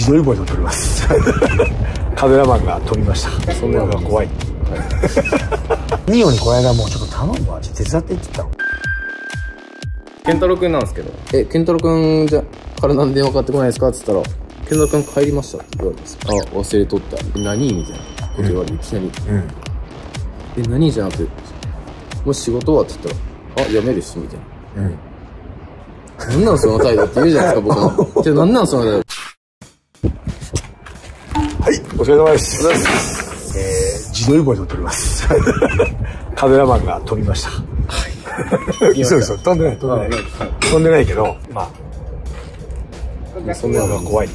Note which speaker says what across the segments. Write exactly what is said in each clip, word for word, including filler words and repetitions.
Speaker 1: 自撮りボイスを撮りますカメラマンが撮りました。そんなのが怖い。ニオにこの間もうちょっと頼むわ、手伝ってって言ったの。
Speaker 2: 健太郎くんなんですけど、え、健太郎くんじゃからなんで電話かかってこないですかって言ったら、健太郎くん帰りましたって言われたんですよ。あ、忘れとった。何みたいなこと言われて、いきなり。うん。え、何じゃなくて、もう仕事はって言ったら、あ、辞めるし、みたいな。うん。なんなんその態度って言うじゃないですか、僕も。じゃあなんなんその態度。
Speaker 1: はい、お疲れ様です。お疲れ様です。えー、自撮りボイスを撮ります。カメラマンが撮りました。はい。そうそう、飛んでない、飛んでない。飛んでないけど、まあ、そんなのが怖いって。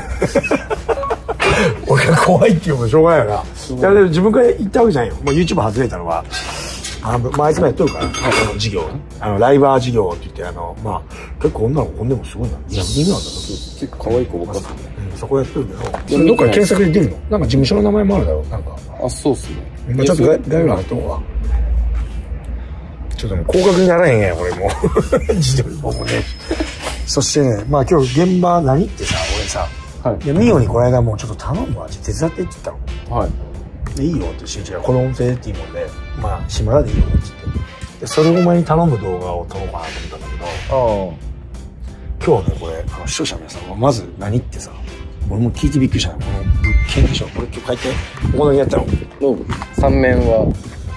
Speaker 1: 俺が怖いっていうのもしょうがないよな。いや、でも自分から言ったわけじゃんよ。もう YouTube 外れたのは、あの、まあ、あいつもやっとるから、あの、事業、あの、ライバー事業って言って、あの、まあ、結構女の子、こんでもすごいな。いや、意味なんだと。
Speaker 2: 結構可愛い子ばっかり。
Speaker 1: うん、そこやってるけど、どっか検索で出るの？なんか事務所の名前もあるだろう、なんか。
Speaker 2: あ、そうっすね。
Speaker 1: まあ、ちょっと概要欄貼った方が。ちょっともう広角にならへんやん、俺もう。自撮りもね。そしてね、まあ今日現場何ってさ、俺さ、はい。いや、ミオにこの間もうちょっと頼むわ、手伝ってって言ったの。はい。で、いいよって、しんちがこの音声っていいもんで、まあ、島田でいいよって言って。で、それをお前に頼む動画を撮ろうかなと思ったんだけど、ああ。今日ね、これ、あの、視聴者の皆さんは、まず何ってさ、俺も聞いてびっくりしたの。この物件でしょ。これ今日書いて、ここだけやったの。
Speaker 2: どう三面は。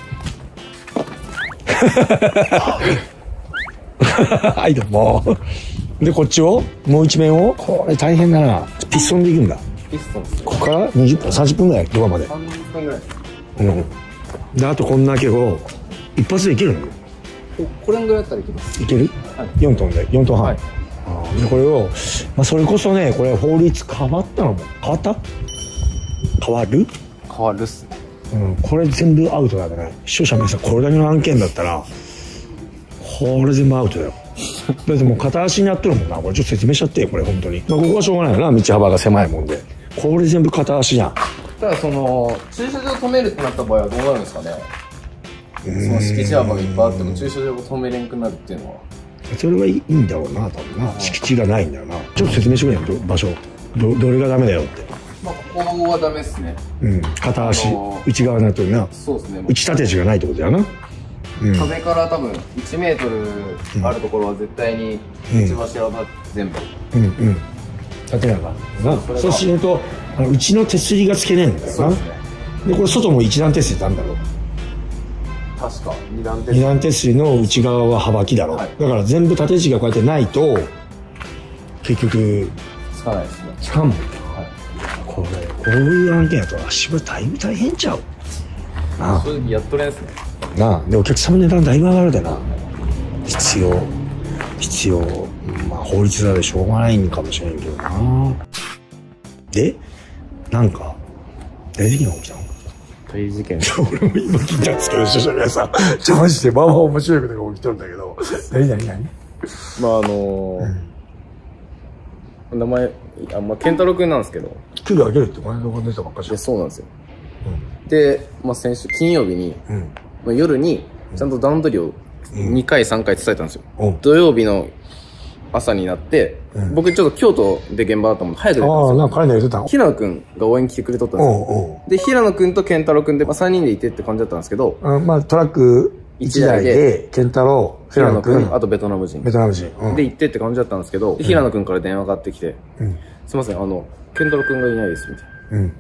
Speaker 1: はい、どうも。で、こっちを、もう一面を、これ大変だな。ピストンで行くんだ。
Speaker 2: ピストンです。
Speaker 1: ここからにじゅっぷん、さんじゅっぷんぐらい、ドアまで。
Speaker 2: さんじゅっぷんぐらい。
Speaker 1: うん。で、あとこんだけを、一発でいけるの？
Speaker 2: これぐらいだったらいけます。
Speaker 1: いける？はい。よんトンで、よんトンはん。はい。で、これを、まあ、それこそね、これ法律変わったのも、変わった？変わる？
Speaker 2: 変わるっすね。
Speaker 1: うん、これ全部アウトだね。視聴者の皆さん、これだけの案件だったら、これ全部アウトだよ。だってもう片足にやってるもんな。これちょっと説明しちゃってよ、これ本当に。まあ、ここはしょうがないよな、道幅が狭いもんで。これ全部片足じゃん。
Speaker 2: ただその、駐車場止めるってなった場合はどうなるんですかね。その敷地幅がいっぱいあっても駐車場を止めれんくなるっていうのは。
Speaker 1: それはいいんだろうな、多分な。敷地がないんだよな。ちょっと説明してくれよ、場所。ど、どれがダメだよって。
Speaker 2: まあ、ここはダメっすね。
Speaker 1: うん、片足、あのー、内側になってるな。
Speaker 2: そうですね。
Speaker 1: 内立ちがないってことだよな。
Speaker 2: うん、壁から多分いちメートルあるところは絶対に内柱は全部。うんうん。
Speaker 1: 立てなかったな。そうすると、あのうちの手すりがつけねえんだよな。そうですね。で、これ外も一段手すりなんだろう。
Speaker 2: 確か二段手すり。
Speaker 1: 二段手すりの内側は幅木だろう。はい、だから全部縦地がこうやってないと、結局、
Speaker 2: つかないですね。
Speaker 1: つかんもん。これ、こういう案件やと足場だいぶ大変ちゃう。なあ。
Speaker 2: 正直やっとれんすね。
Speaker 1: なあ。で、お客様の値段だいぶ上がるでな。必要。必要。まあ、法律だでしょうがないんかもしれんけどな。で、なんか、大事件が起きたの？
Speaker 2: 大事件
Speaker 1: 俺も今聞いたんですけど、視聴者の皆さん。ちょ、マジでまあまあ面白いことが起きてるんだけど。何何何？
Speaker 2: まあ、あのー、うん、名前、あ、まあ、健太郎くんなんですけど。
Speaker 1: 給料上げるってこの動画出たばっかじゃん。
Speaker 2: そうなんですよ。うん、で、まあ、先週金曜日に、うん、まあ、夜にちゃんと段取りをにかいさんかい伝えたんですよ。うん、土曜日の朝になって、うん、僕ちょっと京都で現場だったもんで早く出たんですよ。ああ、なんか彼に言ってたの？平野くんが応援来てくれとったんですよ。おうおうで、平野くんと健太郎くんで、まあ、さんにんでいてって感じだったんですけど、うん、まあ、トラックいちだいで、健太郎、平野くん、あとベトナム人。ベトナム人。うん、で行ってって感じだったんですけど、うん、平野くんから電話がかかってきて、うん、すいません、あの、健太郎くんがいないです、みたいな。うん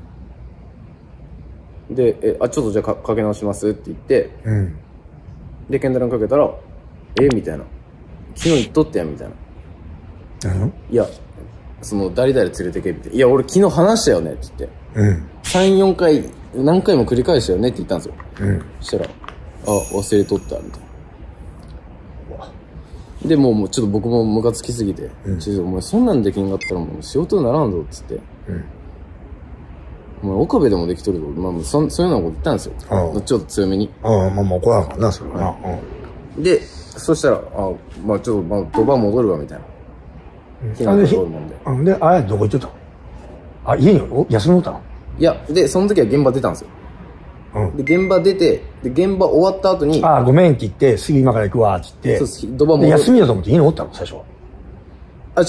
Speaker 2: で、え、あ、ちょっとじゃあかかけ直しますって言って、うん、で、健太郎にかけたら、えみたいな。昨日言っとったやんみたいな。うん、いや、その、誰々連れてけみたいな。いや、俺昨日話したよねって言って。うん、さん、よんかい、何回も繰り返したよねって言ったんですよ。うん、そしたら、あ、忘れとった、みたいな。で、もう、もうちょっと僕もムカつきすぎて、うん、ちょっとお前そんなんできんかったらもう仕事にならんぞっつって。うんお前岡部でもできとるぞ。まあ、そ、そういうようなこと言ったんですよ。ああちょっと強めに。ああ、まあまあ怒らんからな、それはな。うん、で、そしたら、あまあちょっと、まあ、ドバ戻るわ、みたいな。避難通るもんで。うん、で、あれ、どこ行ってたの？あ、家に休んどったの？いや、で、その時は現場出たんですよ。うん。で、現場出て、で、現場終わった後に。ああ、ごめんって言って、すぐ今から行くわ、って言って。そうです、ドバ戻る。休みだと思って家におったの、最初は。あ、違うっす。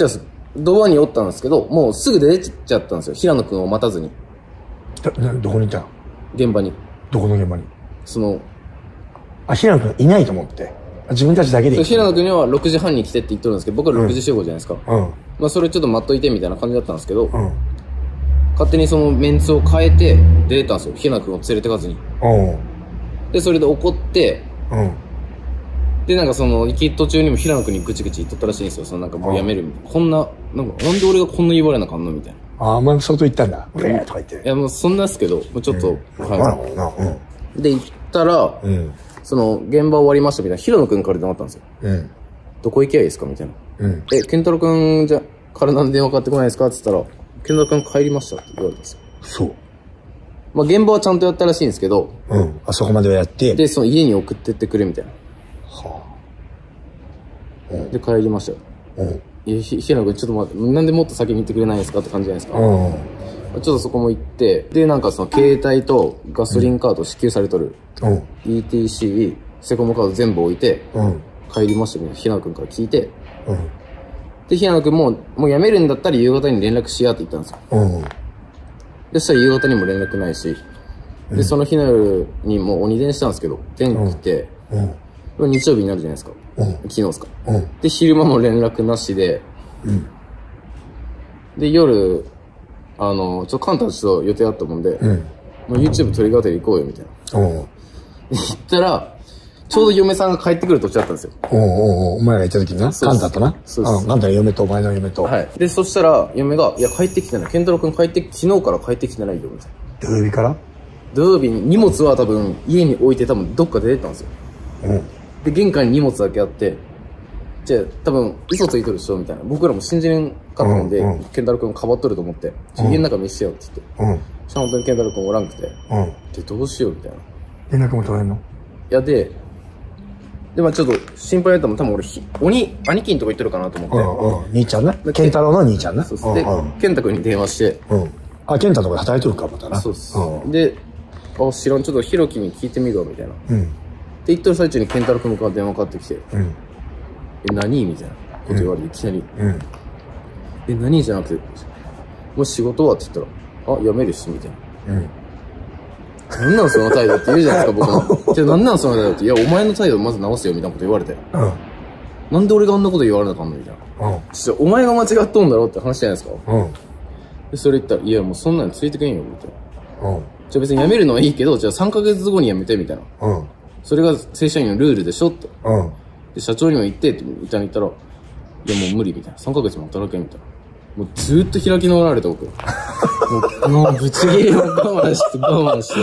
Speaker 2: ドアにおったんですけど、もうすぐ出ちゃったんですよ。平野くんを待たずに。
Speaker 1: ど、どこにいたの？
Speaker 2: 現場に。
Speaker 1: どこの現場に？
Speaker 2: その、
Speaker 1: あ、平野くんいないと思って。自分たちだけで行く。
Speaker 2: 平野くんにはろくじはんに来てって言ってるんですけど、僕はろくじ集合じゃないですか。うん。まあそれちょっと待っといてみたいな感じだったんですけど、うん。勝手にそのメンツを変えて出れたんですよ。平野くんを連れてかずに。うん。で、それで怒って、うん。で、なんかその、行き途中にも平野くんにぐちぐち言っとったらしいんですよ。そのなんかもうやめるみたいな。こんな、なんか、なんで俺がこんな言われなあかんのみたいな。
Speaker 1: ああ、お前も相当言ったんだ。うえーとか言って。
Speaker 2: いや、もうそんなっすけど、もうちょっと、
Speaker 1: うん、はい。なるほどな。
Speaker 2: うん。で、行ったら、うん。その、現場終わりましたみたいな。平野くんから電話あったんですよ。うん。どこ行きゃいいですかみたいな。うん。え、健太郎くんじゃ、からなんで電話かかってこないですかって言ったら、健太郎くん帰りましたって言われたんですよ。
Speaker 1: そう。
Speaker 2: まあ、現場はちゃんとやったらしいんですけど、
Speaker 1: うん。あそこまではやって。
Speaker 2: で、その家に送ってってくれみたいな。はあ。うん。で、帰りましたよ。うん。いや、ひ、平野くんちょっと待って、なんでもっと先に行ってくれないですかって感じじゃないですか。うん。ちょっとそこも行って、で、なんかその携帯とガソリンカード支給されとる。うん。イーティーシー、セコムカード全部置いて、うん。帰りましたみたいな平野くんから聞いて、うん。で、平野くんも、もう辞めるんだったら夕方に連絡しやって言ったんですよ。うん。で、そしたら夕方にも連絡ないし、で、うん、その日の夜にもう鬼電したんですけど、天気って、うん。日曜日になるじゃないですか。うん。昨日ですか。うん。で、昼間も連絡なしで、うん。で、夜、あの、ちょっとカンタちょっと予定あったもんで、うん。もう YouTube 撮りがて行こうよ、みたいな。うん。行ったら、ちょうど嫁さんが帰ってくる途中だったんですよ。
Speaker 1: おうおうおう、お前が行った時にな。カンタとな。そうです。カンタの嫁とお前の嫁と。
Speaker 2: はい。で、そしたら、嫁が、いや、帰ってきてない。健太郎くん帰って、昨日から帰ってきてないよ、みたいな。
Speaker 1: 土曜日から
Speaker 2: 土曜日に荷物は多分、家に置いて多分、どっか出てたんですよ。うん。で、玄関に荷物だけあって、じゃあ、多分、嘘ついとるでしょ、みたいな。僕らも信じれんかったんで、うんうん、健太郎くんかばっとると思って、ちょ家の中見せてよ、って言って。うん。そしたら本当に健太郎くんおらんくて、うん。で、どうしよう、みたいな。
Speaker 1: 連絡も取れんの？
Speaker 2: いや、で、で、まあちょっと心配だったもん、多分俺、鬼、兄貴んとこ行ってるかなと思って。
Speaker 1: うんうん。兄ちゃんな。健太郎の兄ちゃんな。
Speaker 2: そうです。で、健太くんに電話して。
Speaker 1: うん。あ、健太のとこで働いとるか、またな。
Speaker 2: そうです。で、あ、知らん、ちょっとひろきに聞いてみるわ、みたいな。うん。で、言ってる最中に健太郎くんから電話かかってきて。うん。え、何みたいなこと言われて、いきなり。うん。え、何じゃなくて、もう仕事はって言ったら、あ、辞めるし、みたいな。うん。なんなんその態度って言うじゃないですか、僕も。じゃあなんなんその態度って、いや、お前の態度まず直せよ、みたいなこと言われて。うん。なんで俺があんなこと言われなあかんのみたいな。うん。ちょ、お前が間違っとんだろって話じゃないですか。うん。で、それ言ったら、いや、もうそんなのついてけんよ、みたいな。うん。じゃあ別に辞めるのはいいけど、じゃあさんかげつごに辞めて、みたいな。うん。それが正社員のルールでしょって。うん。で、社長にも言って、って言ったら言ったら、いや、もう無理、みたいな。さんかげつも働けん、みたいな。もうずーっと開き直られた僕。もう、もうぶち切れを我慢して、我慢して。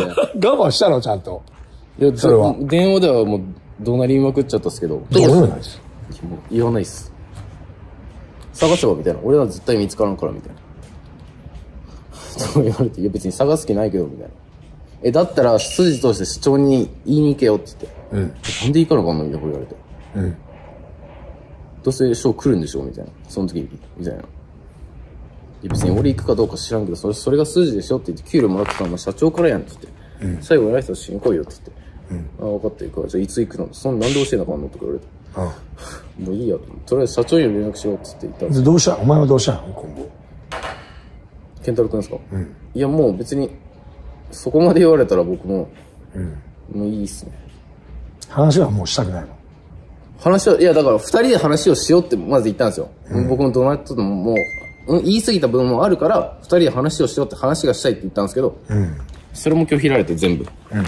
Speaker 1: 我慢したのちゃんと。
Speaker 2: いや、それは。電話ではもう、怒鳴りまくっちゃったっすけど。
Speaker 1: 言わないです。
Speaker 2: 言わないっす。探せば、みたいな。俺は絶対見つからんから、みたいな。そう言われて、いや別に探す気ないけど、みたいな。え、だったら、筋通して市長に言いに行けよって言って。うん。なんで行かなあかんのみたいなこと言われて。うん。どうせ賞来るんでしょみたいな。その時に。みたいな。別に俺行くかどうか知らんけど、それ、それが筋でしょって言って、給料もらってたのは社長からやんって言って、うん、最後に挨拶しに来いよって言って、うん、ああ、分かった行くわ。じゃあいつ行くのそんなんで教えなあかんのとか言われて。ああもういいやと。とりあえず社長にも連絡しようって言って言ったんです
Speaker 1: どうしたお前はどうしたの今後。
Speaker 2: 健太郎くんですかうん。いやもう別に、そこまで言われたら僕も、うん。もういいっすね。
Speaker 1: 話はもうしたくないの
Speaker 2: 話は、いやだから二人で話をしようってまず言ったんですよ。うん、僕もどなってももう、うん、言い過ぎた部分もあるから、二人で話をしようって話がしたいって言ったんですけど、うん、それも拒否られて全部。うん。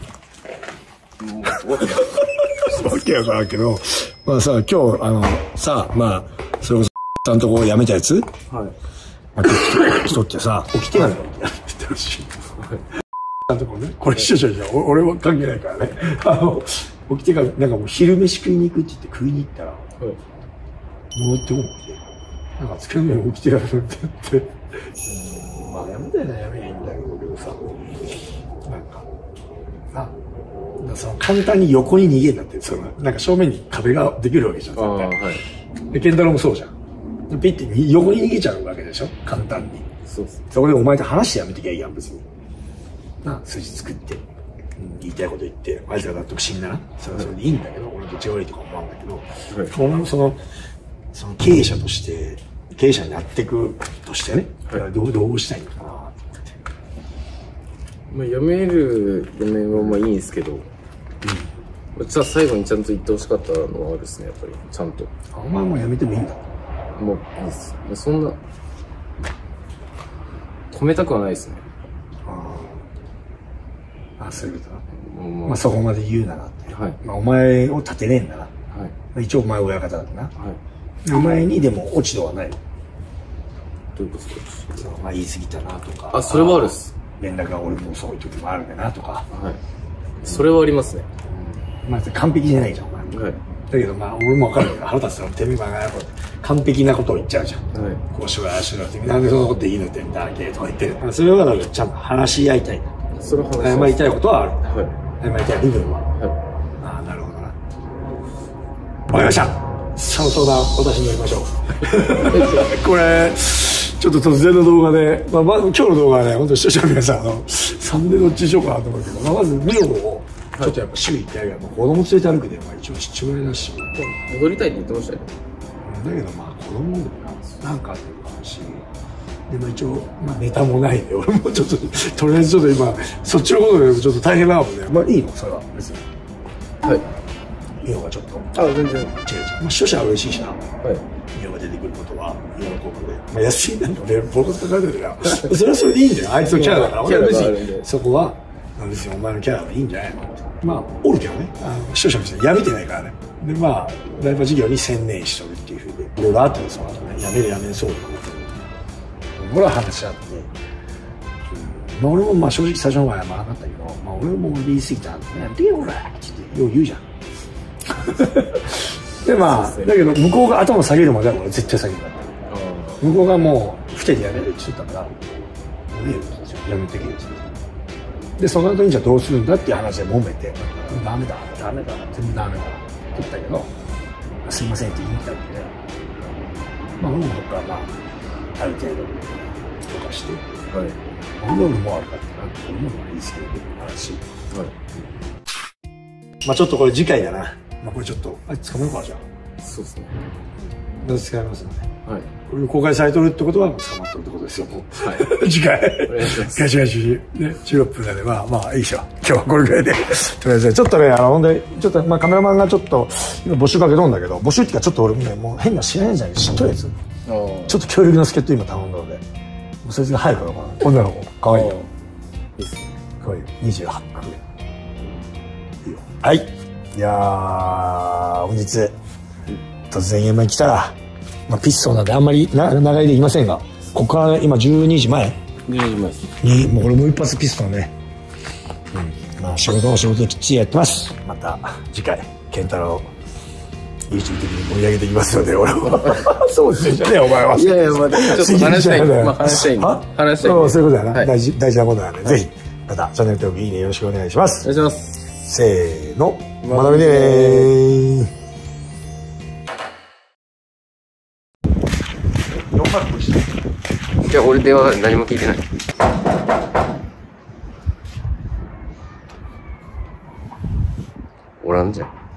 Speaker 1: わけやからんけど、まあさ、今日、あの、さ、まあ、それこそ、さんとこ辞めたやつはい。まあ、人ってさ、起きてないのって言ってほしい。さんとこね、これ一緒じゃん、俺は関係ないからね。あの、起きてから、なんかもう昼飯食いに行くって言って食いに行ったら、はい。もうって思って。なんかつけ麺起きてやるって言って。まあやめたいなやめないんだけどさ。なんか、な、その簡単に横に逃げんなって、その、なんか正面に壁ができるわけじゃん。ああ、はい。で、健太郎もそうじゃん。ピッて横に逃げちゃうわけでしょ簡単に。そうっす。そこでお前と話してやめてきゃいいやん、別に。な、筋作って、うん、言いたいこと言って、あいつが納得しんなら、それはそれでいいんだけど、俺どっちが悪いとか思わんだけど、はい、その、その、その経営者として、 経営者になっていくとしてね、はい、どう、どうしたいのかなと思って。
Speaker 2: まあ、辞める、辞めはまあいいんですけど、うん、じゃあ最後にちゃんと言ってほしかったのはあるですね、やっぱり。ちゃんと。
Speaker 1: あ、お前も辞めてもいいんだ。
Speaker 2: もういいです。そんな、止めたくはないですね。
Speaker 1: ああ、そういうことな。まあそこまで言うならって。はい。まあお前を立てねえんだな。はい。一応お前親方だな。はい。お前にでも落ち度はない。ど
Speaker 2: ういうことですか？
Speaker 1: まあ言い過ぎたなとか。
Speaker 2: あ、それはあるっす。
Speaker 1: 連絡が俺もそういう時もあるんだなとか。はい。
Speaker 2: それはありますね。
Speaker 1: まあ完璧じゃないじゃん、お前。はい。だけどまあ俺も分かるけど、腹立つのてめえばが完璧なことを言っちゃうじゃん。はい。こうしろああしろって、なんでそんなことでいいのってんだけとか言ってる。それはだからちゃんと話し合いたい。それは話し合い。謝りたいことはある。はい。謝りたい部分は。はい。ああ、なるほどな。わかりました。その相談、私に乗りましょう。これ、ちょっと突然の動画で、まあ、まず今日の動画はね、本当に視聴者の皆さん、あの、サムネどっちにしようかなと思うけど、まあ、まず、ミオを、ちょっとやっぱ週いっかいぐらい、子供連れて歩くで、まあ一応父親だし。
Speaker 2: 戻りたいって言ってましたよ。
Speaker 1: だけどまあ子供でもなんかあっていう話。でも一応、まあネタもないんで、俺もちょっと、とりあえずちょっと今、そっちのことでちょっと大変なので、まあいいのそれは、別に。はい。ミオがちょっと。
Speaker 2: あ、全然。違う違う。
Speaker 1: まあ視聴者は嬉しいしな。はい。ミオが出てくることは喜ぶので。まあ安いなんか俺、ボロッと書いてるから。それはそれでいいんだよ。あいつのキャラだから。俺は別に、そこは、別にお前のキャラはいいんじゃないのって。まあ、おるけどね。あの視聴者の人はやめてないからね。で、まあ、ライブ事業に専念しとるっていうふうで、いろいろあってその後ね、やめるやめるそうだなって。これは話し合って、うん、まあ俺もまあ正直最初の方は謝らなかったけど、まあ俺も言い過ぎたんで、やめてよ、ほらって言って、よう言うじゃん。で、まあ、だけど向こうが頭下げるまでは俺絶対下げるから。向こうがもう、ふてでやめるって言ったから、もういいよ、やめてけよって。で、その後にじゃあどうするんだっていう話で揉めて、ダメだ、ダメだ、全部ダメだって言ったけど、すいませんって言いたので、まあ、俺もそこからまあ、ある程度、とかして、はい。俺のも悪かったなって、俺のもいいですけど、話。はい。まあちょっとこれ次回だな。まあこれちょっと、あ、捕まるかじゃあ。そうですね。どう使いますので。はい。これ公開されとるってことは、もう捕まってるってことですよ、もう。はい。次回。お願いします。ガチガチ、ね、じゅうろっぷんなんで、まあ、まあ、いいでしょ。今日はこれぐらいで。とりあえず、ちょっとね、あの、ほんで、ちょっと、まあ、カメラマンがちょっと、今募集かけとんだけど、募集っていうか、ちょっと俺もね、もう変な知らないじゃない知っとるやつ。ちょっと強力な助っ人今頼んだので、もうそいつが入るから、女の子、かわいいよ。いいっすね。かわいいよ。にじゅうはちく。いいよ。はい。いやー、本日、突然現場に来たら、まあ、ピストンなんであんまりな長いでいませんが、ここから、ね、今じゅうにじまえ
Speaker 2: じゅうにじまえです
Speaker 1: に、もうこれもう一発ピストンね、うん、まあ仕事を仕事できっちりやってます。また次回健太郎 YouTube 的に盛り上げていきますので、俺はそうですよね、お前は。いやいや、まあちょっと話したいんで、まあ話したいんで、話したいんで、そういうことだな、はい、大事大事なことなんで、はい、ぜひまたチャンネル登録いいねよろしくお願いします。
Speaker 2: お願いします。
Speaker 1: せーの、また見てねー。
Speaker 2: いや、俺電話何も聞いてない。おらんじゃん。